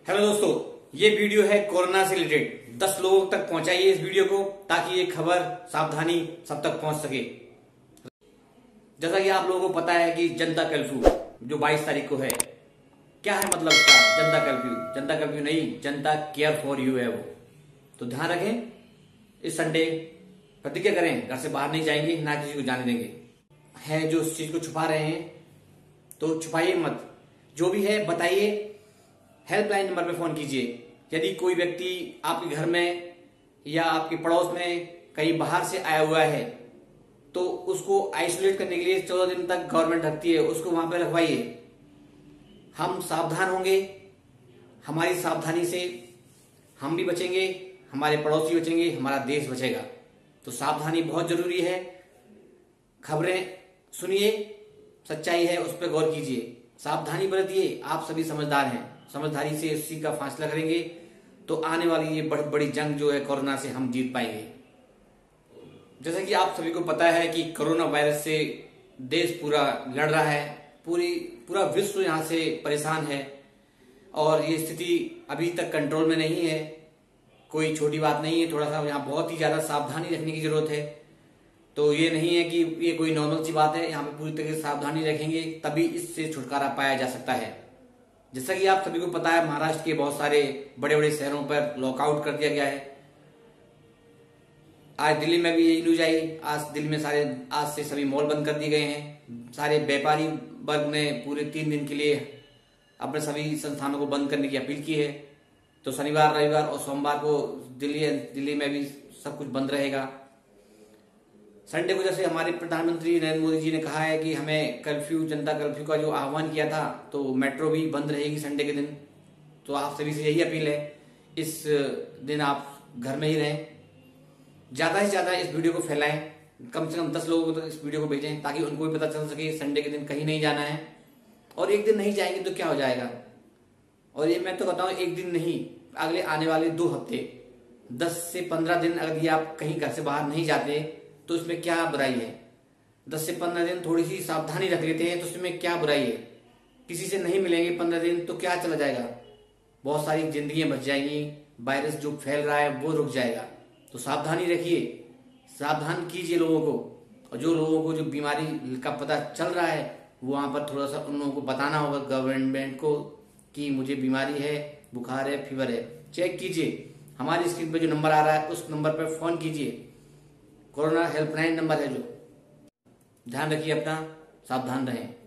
Hello दोस्तों, ये video है कोरोना से रिलेटेड। 10 लोगों तक पहुंचाइए इस वीडियो को ताकि ये खबर सावधानी सब तक पहुंच सके। जैसा कि आप लोगों को पता है कि जनता कर्फ्यू जो 22 तारीख को है, क्या है मतलब इसका? जनता कर्फ्यू, जनता कर्फ्यू नहीं, जनता केयर फॉर यू है वो। तो ध्यान रखें, इस संडे प्रतिज्ञा करें, घर से बाहर नहीं जाएंगे, ना किसी को जाने देंगे। है जो इस चीज को छुपा रहे हैं तो छुपाइए मत, जो भी है बताइए। हेल्पलाइन नंबर पर फोन कीजिए। यदि कोई व्यक्ति आपके घर में या आपके पड़ोस में कहीं बाहर से आया हुआ है तो उसको आइसोलेट करने के लिए 14 दिन तक गवर्नमेंट रखती है, उसको वहां पर रखवाइए। हम सावधान होंगे, हमारी सावधानी से हम भी बचेंगे, हमारे पड़ोसी बचेंगे, हमारा देश बचेगा। तो सावधानी बहुत जरूरी है। खबरें सुनिए, सच्चाई है उस पर गौर कीजिए, सावधानी बरतिए। आप सभी समझदार हैं, समझदारी से इसी का फैसला करेंगे तो आने वाली ये बहुत बड़ी जंग जो है कोरोना से हम जीत पाएंगे। जैसा कि आप सभी को पता है कि कोरोना वायरस से देश पूरा लड़ रहा है, पूरा विश्व यहाँ से परेशान है और ये स्थिति अभी तक कंट्रोल में नहीं है। कोई छोटी बात नहीं है, थोड़ा सा यहाँ बहुत ही ज्यादा सावधानी रखने की जरूरत है। तो ये नहीं है कि ये कोई नॉर्मल सी बात है, यहाँ पे पूरी तरह से सावधानी रखेंगे तभी इससे छुटकारा पाया जा सकता है। जैसा कि आप सभी को पता है, महाराष्ट्र के बहुत सारे बड़े बड़े शहरों पर लॉकआउट कर दिया गया है। आज दिल्ली में भी यही न्यूज आई। आज दिल्ली में आज से सभी मॉल बंद कर दिए गए हैं। सारे व्यापारी वर्ग ने पूरे 3 दिन के लिए अपने सभी संस्थानों को बंद करने की अपील की है। तो शनिवार, रविवार और सोमवार को दिल्ली में भी सब कुछ बंद रहेगा। संडे को जैसे हमारे प्रधानमंत्री नरेंद्र मोदी जी ने कहा है कि हमें कर्फ्यू, जनता कर्फ्यू का जो आह्वान किया था, तो मेट्रो भी बंद रहेगी संडे के दिन। तो आप सभी से यही अपील है, इस दिन आप घर में ही रहें। ज्यादा से ज्यादा इस वीडियो को फैलाएं, कम से कम 10 लोगों को इस वीडियो को भेजें ताकि उनको भी पता चल सके संडे के दिन कहीं नहीं जाना है। और एक दिन नहीं जाएंगे तो क्या हो जाएगा? और ये मैं तो बताऊं, एक दिन नहीं, अगले आने वाले 2 हफ्ते, 10 से 15 दिन अगर आप कहीं घर से बाहर नहीं जाते तो इसमें क्या बुराई है? 10 से 15 दिन थोड़ी सी सावधानी रख लेते हैं तो इसमें क्या बुराई है? किसी से नहीं मिलेंगे 15 दिन तो क्या चला जाएगा? बहुत सारी जिंदगियां बच जाएंगी, वायरस जो फैल रहा है वो रुक जाएगा। तो सावधानी रखिए, सावधान कीजिए लोगों को। और जो लोगों को जो बीमारी का पता चल रहा है वो वहां पर थोड़ा सा उन लोगों को बताना होगा गवर्नमेंट को कि मुझे बीमारी है, बुखार है, फीवर है। चेक कीजिए, हमारी स्क्रीन पर जो नंबर आ रहा है उस नंबर पर फोन कीजिए। कोरोना हेल्पलाइन नंबर है जो। ध्यान रखिए अपना, सावधान रहें।